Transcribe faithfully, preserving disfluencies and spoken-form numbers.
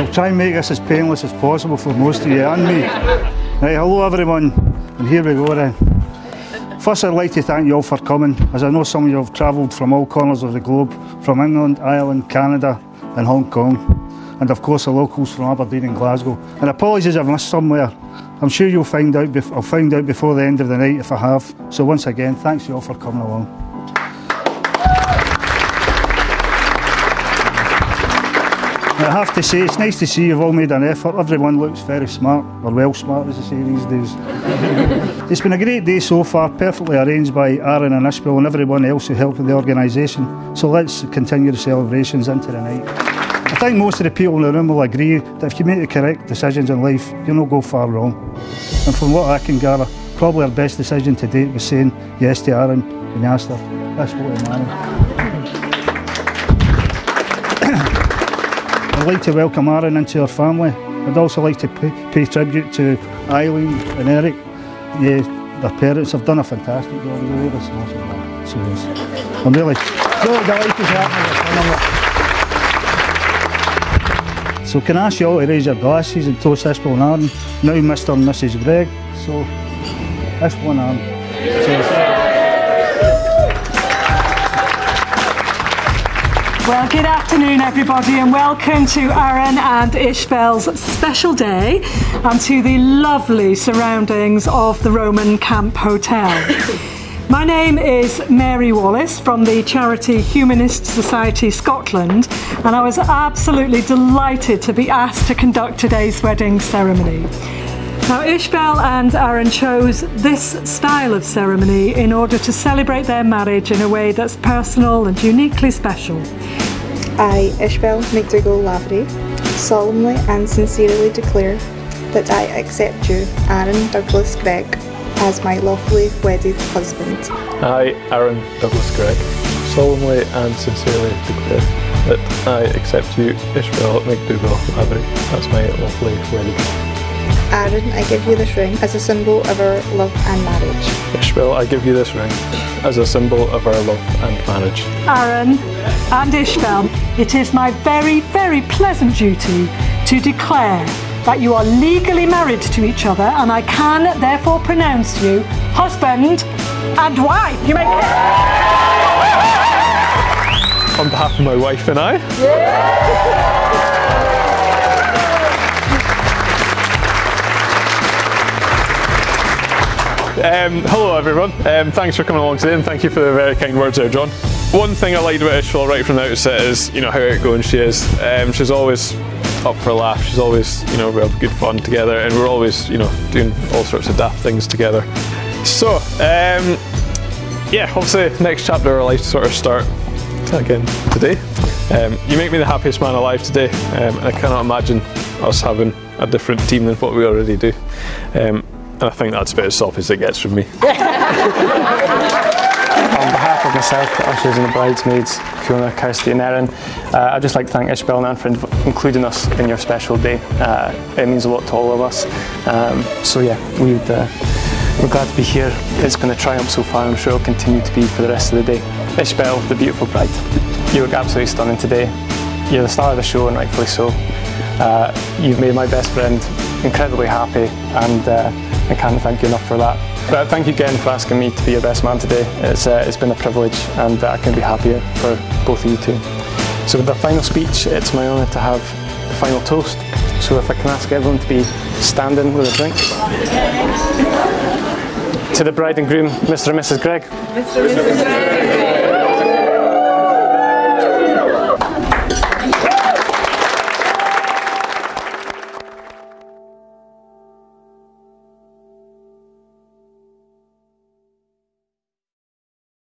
I'll try and make this as painless as possible for most of you and me. Right, hello everyone, and here we go then. First, I'd like to thank you all for coming, as I know some of you have travelled from all corners of the globe, from England, Ireland, Canada and Hong Kong, and of course the locals from Aberdeen and Glasgow. And apologies if I've missed somewhere. I'm sure you'll find out, bef I'll find out before the end of the night if I have. So once again, thanks you all for coming along. I have to say, it's nice to see you've all made an effort. Everyone looks very smart, or well smart as they say these days. It's been a great day so far, perfectly arranged by Aaron and Ishbel and everyone else who helped with the organisation. So let's continue the celebrations into the night. I think most of the people in the room will agree that if you make the correct decisions in life, you'll not go far wrong. And from what I can gather, probably our best decision to date was saying yes to Aaron when he asked her, that's what we're married. I'd like to welcome Aaron into our family. I'd also like to pay, pay tribute to Eileen and Eric. Yeah, their parents have done a fantastic job. Really, this so yes. I'm really, really delighted to have them. So can I ask you all to raise your glasses and toast Ishbel and Aaron? Now Mister and Missus Gregg. So Ishbel and Aaron. Cheers. Well, good afternoon everybody and welcome to Aaron and Ishbel's special day and to the lovely surroundings of the Roman Camp Hotel. My name is Mary Wallace from the charity Humanist Society Scotland, and I was absolutely delighted to be asked to conduct today's wedding ceremony. Now, Ishbel and Aaron chose this style of ceremony in order to celebrate their marriage in a way that's personal and uniquely special. I, Ishbel McDougall Lavery, solemnly and sincerely declare that I accept you, Aaron Douglas Gregg, as my lawfully wedded husband. I, Aaron Douglas Gregg, solemnly and sincerely declare that I accept you, Ishbel McDougall Lavery, as my lawfully wedded husband. Aaron, I give you this ring as a symbol of our love and marriage. Ishbel, I give you this ring as a symbol of our love and marriage. Aaron and Ishbel, it is my very, very pleasant duty to declare that you are legally married to each other, and I can therefore pronounce you husband and wife. You may. On behalf of my wife and I. Yeah. Um, hello everyone, um, thanks for coming along today and thank you for the very kind words there, John. One thing I liked about Ishbel right from the outset is, you know, how outgoing she is. Um, she's always up for a laugh, she's always, you know, we have good fun together and we're always, you know, doing all sorts of daft things together. So, um, yeah, obviously next chapter of our life sort of start again today. Um, you make me the happiest man alive today, um, and I cannot imagine us having a different team than what we already do. Um, And I think that's about as soft as it gets from me. On behalf of myself, the ushers and the bridesmaids, Fiona, Kirsty and Erin, uh, I'd just like to thank Ishbel and Aaron for including us in your special day. Uh, it means a lot to all of us. Um, so yeah, we'd, uh, we're glad to be here. It's been a triumph so far, and I'm sure it'll continue to be for the rest of the day. Ishbel, the beautiful bride, you look absolutely stunning today. You're the star of the show, and rightfully so. Uh, you've made my best friend incredibly happy, and uh, I can't thank you enough for that. But thank you again for asking me to be your best man today. It's, uh, it's been a privilege, and uh, I couldn't be happier for both of you two. So with the final speech, it's my honour to have the final toast. So if I can ask everyone to be standing with a drink. To the bride and groom, Mister and Missus Gregg. Mister and Missus Gregg.